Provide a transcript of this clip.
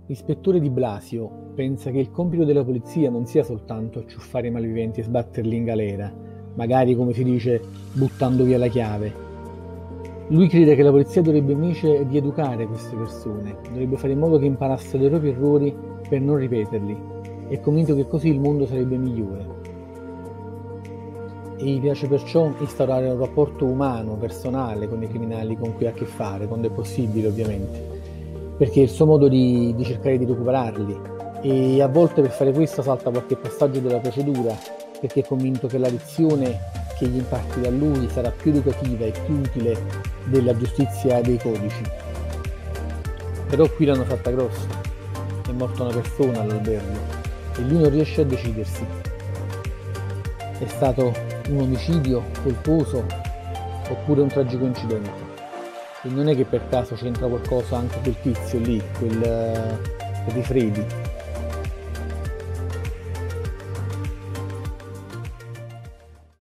L'ispettore Di Blasio pensa che il compito della polizia non sia soltanto acciuffare i malviventi e sbatterli in galera, magari come si dice buttando via la chiave. Lui crede che la polizia dovrebbe invece rieducare queste persone, dovrebbe fare in modo che imparassero dai propri errori per non ripeterli. È convinto che così il mondo sarebbe migliore. E gli piace perciò instaurare un rapporto umano, personale con i criminali con cui ha a che fare, quando è possibile ovviamente, perché è il suo modo di cercare di recuperarli, e a volte per fare questo salta qualche passaggio della procedura, perché è convinto che la lezione che gli imparti da lui sarà più educativa e più utile della giustizia dei codici. Però qui l'hanno fatta grossa, è morta una persona all'albergo e lui non riesce a decidersi. È stato un omicidio colposo oppure un tragico incidente? E non è che per caso c'entra qualcosa anche quel tizio lì, quel Rifredi.